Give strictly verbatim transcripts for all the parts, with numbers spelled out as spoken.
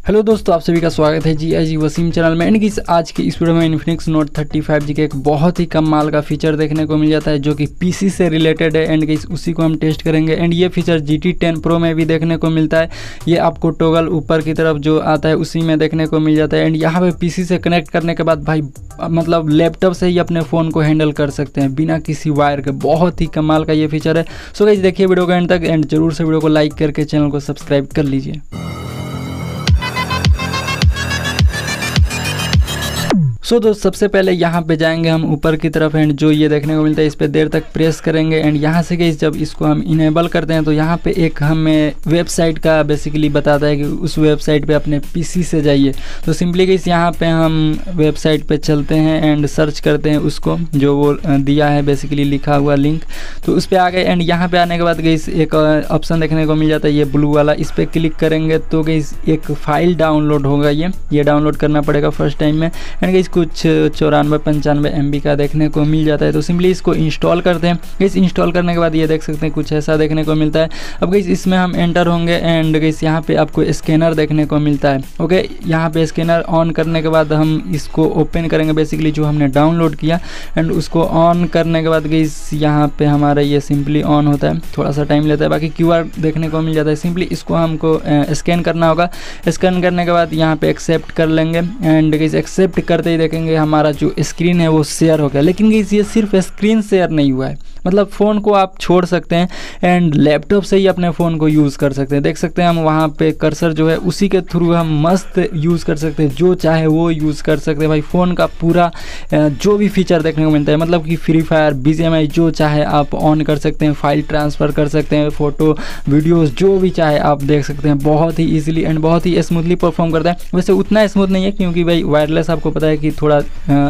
Hello दोस्तों, आप सभी का स्वागत है जी आई जी वसीम चैनल में। एंड गाइस आज की इस वीडियो में Infinix Note thirty five G के एक बहुत ही कमाल का फीचर देखने को मिल जाता है जो कि पीसी से रिलेटेड है। एंड गाइस उसी को हम टेस्ट करेंगे। एंड ये feature G T ten pro में भी देखने को मिलता है। ये आपको टॉगल ऊपर की तरफ जो आता है उसी में देखने को मिल जाता है। एंड यहाँ पे पीसी से कनेक्ट करने के बाद भाई मतलब लैपटॉप से ही अपने फ़ोन को हैंडल कर सकते हैं बिना किसी वायर के। बहुत ही कमाल का ये फीचर है। सो गाइस देखिए वीडियो को एंड तक, एंड जरूर से वीडियो को लाइक करके चैनल को सब्सक्राइब कर लीजिए। सो so, दोस्त सबसे पहले यहाँ पे जाएंगे हम ऊपर की तरफ। एंड जो ये देखने को मिलता है इस पर देर तक प्रेस करेंगे। एंड यहाँ से गई जब इसको हम इनेबल करते हैं तो यहाँ पे एक हमें वेबसाइट का बेसिकली बताता है कि उस वेबसाइट पे अपने पीसी से जाइए। तो सिंपली गई यहाँ पे हम वेबसाइट पे चलते हैं एंड सर्च करते हैं उसको जो वो दिया है बेसिकली लिखा हुआ लिंक। तो उस पर आ गए। एंड यहाँ पे आने के बाद गई एक ऑप्शन देखने को मिल जाता है ये ब्लू वाला। इस पर क्लिक करेंगे तो गई एक फाइल डाउनलोड होगा। ये ये डाउनलोड करना पड़ेगा फर्स्ट टाइम में। एंड गई कुछ चौरानवे पंचानवे एम बी का देखने को मिल जाता है। तो सिंपली इसको इंस्टॉल करते हैं। इस इंस्टॉल करने के बाद ये देख सकते हैं कुछ ऐसा देखने को मिलता है। अब गई इसमें हम एंटर होंगे। एंड गई यहाँ पे आपको स्कैनर देखने को मिलता है। ओके, यहाँ पे स्कैनर ऑन करने के बाद हम इसको ओपन करेंगे बेसिकली जो हमने डाउनलोड किया। एंड उसको ऑन करने के बाद गई यहाँ पे हमारा ये सिंपली ऑन होता है। थोड़ा सा टाइम लेता है, बाकी क्यू आर देखने को मिल जाता है। सिंपली इसको हमको स्कैन करना होगा। स्कैन करने के बाद यहाँ पे एक्सेप्ट कर लेंगे। एंड गई एक्सेप्ट करते ही देखेंगे हमारा जो स्क्रीन है वो शेयर हो गया। लेकिन ये सिर्फ स्क्रीन शेयर नहीं हुआ है, मतलब फ़ोन को आप छोड़ सकते हैं एंड लैपटॉप से ही अपने फ़ोन को यूज़ कर सकते हैं। देख सकते हैं हम वहाँ पे कर्सर जो है उसी के थ्रू हम मस्त यूज़ कर सकते हैं, जो चाहे वो यूज़ कर सकते हैं। भाई फ़ोन का पूरा जो भी फीचर देखने को मिलता है, मतलब कि free fire B G M I जो चाहे आप ऑन कर सकते हैं, फाइल ट्रांसफ़र कर सकते हैं, फ़ोटो वीडियोज़ जो भी चाहे आप देख सकते हैं। बहुत ही ईजिली एंड बहुत ही स्मूथली परफॉर्म करता है। वैसे उतना स्मूथ नहीं है क्योंकि भाई वायरलेस आपको पता है कि थोड़ा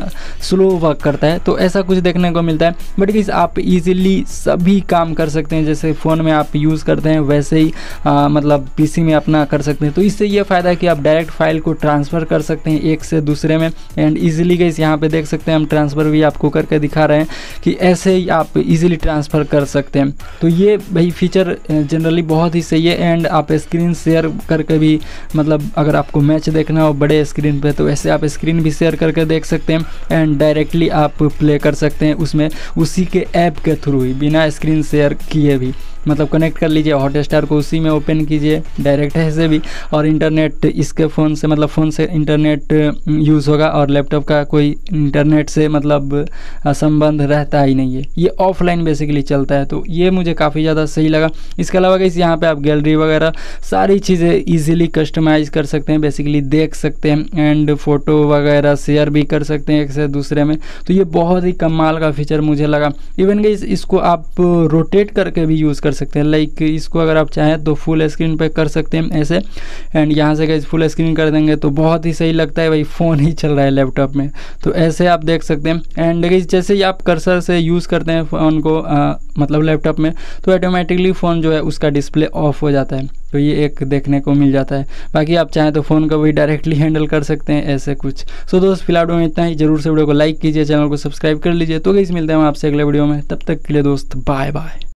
स्लो वर्क करता है, तो ऐसा कुछ देखने को मिलता है। बट गाइस आप इजीली सभी काम कर सकते हैं, जैसे फ़ोन में आप यूज़ करते हैं वैसे ही आ, मतलब पीसी में अपना कर सकते हैं। तो इससे ये फ़ायदा है कि आप डायरेक्ट फाइल को ट्रांसफ़र कर सकते हैं एक से दूसरे में। एंड इजीली गाइस यहाँ पे देख सकते हैं हम ट्रांसफ़र भी आपको करके दिखा रहे हैं कि ऐसे ही आप इजीली ट्रांसफ़र कर सकते हैं। तो ये भाई फीचर जनरली बहुत ही सही है। एंड आप स्क्रीन शेयर करके भी, मतलब अगर आपको मैच देखना हो बड़े स्क्रीन पे तो ऐसे आप स्क्रीन भी शेयर करके देख सकते हैं। एंड डायरेक्टली आप प्ले कर सकते हैं उसमें उसी के ऐप के थ्रू ही, बिना स्क्रीन शेयर किए भी। मतलब कनेक्ट कर लीजिए हॉटस्टार को, उसी में ओपन कीजिए डायरेक्ट ऐसे भी। और इंटरनेट इसके फ़ोन से, मतलब फ़ोन से इंटरनेट यूज़ होगा और लैपटॉप का कोई इंटरनेट से मतलब संबंध रहता ही नहीं है, ये ऑफलाइन बेसिकली चलता है। तो ये मुझे काफ़ी ज़्यादा सही लगा। इसके अलावा इस यहाँ पे आप गैलरी वगैरह सारी चीज़ें इजीली कस्टमाइज़ कर सकते हैं, बेसिकली देख सकते हैं। एंड फ़ोटो वगैरह शेयर भी कर सकते हैं एक से दूसरे में। तो ये बहुत ही कमाल का फीचर मुझे लगा। इवन गाइस इसको आप रोटेट करके भी यूज़ कर सकते हैं। लाइक इसको अगर आप चाहें तो फुल स्क्रीन पे कर सकते हैं ऐसे। एंड यहाँ से गाइस फुल स्क्रीन कर देंगे तो बहुत ही सही लगता है, भाई फ़ोन ही चल रहा है लैपटॉप में। तो ऐसे आप देख सकते हैं। एंड गाइस जैसे ही आप कर्सर से यूज़ करते हैं फ़ोन को आ, मतलब लैपटॉप में, तो ऑटोमेटिकली फ़ोन जो है उसका डिस्प्ले ऑफ हो जाता है। तो ये एक देखने को मिल जाता है। बाकी आप चाहें तो फ़ोन को भी डायरेक्टली हैंडल कर सकते हैं ऐसे कुछ। सो दोस्त फिलहाल में इतना ही। जरूर से वीडियो को लाइक कीजिए, चैनल को सब्सक्राइब कर लीजिए। तो गाइस मिलते हैं हम आपसे अगले वीडियो में, तब तक के लिए दोस्त बाय बाय।